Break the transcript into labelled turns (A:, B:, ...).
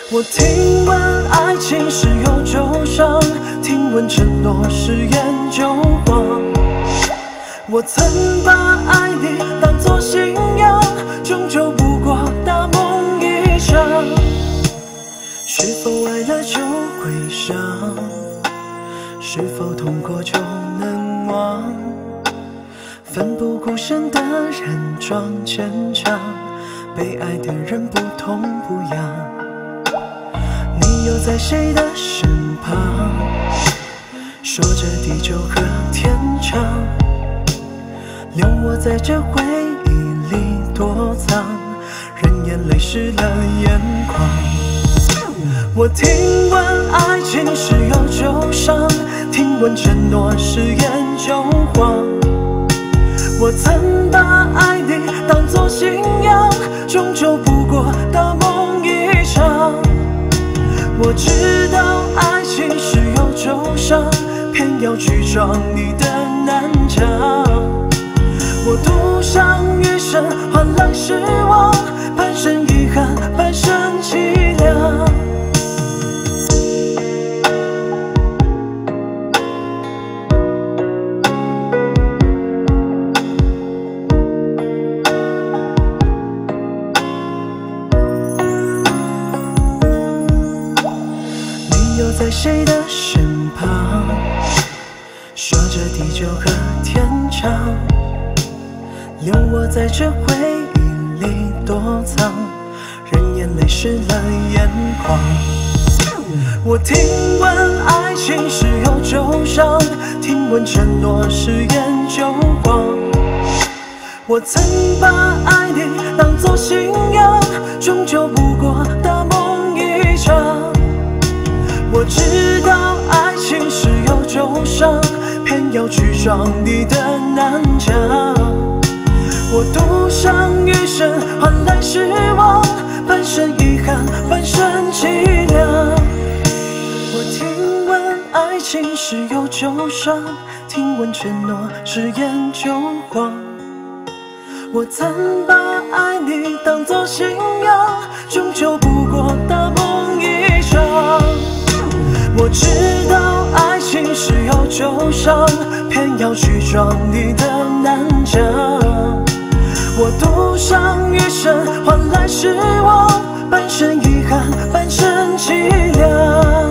A: 我听闻爱情是有忧伤，听闻承诺是烟就黄。我曾把爱你当作信仰，终究不过大梦一场。是否爱了就会伤？是否痛过就能忘？奋不顾身的人装坚强，被爱的人不痛不痒。你又在谁的身旁？说着地久和天长，留我在这回忆里躲藏，任眼泪湿了眼眶。我听闻爱情是有忧伤，听闻承诺是烟就黄。我曾把爱你当作信仰，终究不过大梦一场。我知道爱情是有忧伤，偏要去装你的难讲。我赌上余生换来失望，半生遗憾，半生凄凉。在谁的身旁？说着地久和天长，留我在这回忆里躲藏，任眼泪湿了眼眶。我听闻爱情是有忧伤，听闻承诺是烟就黄。我曾把爱你当作信仰，终究不过大梦一场。我知道爱情是有忧伤，偏要去装你的难讲。我赌上余生换来失望，半生遗憾，半生凄凉。我听闻爱情是有忧伤，听闻承诺是烟就黄。我曾把爱你当作信仰，终究不过大梦一场。我知道爱情是有忧伤，偏要去装你的难讲。我赌上余生换来失望，半生遗憾，半生凄凉。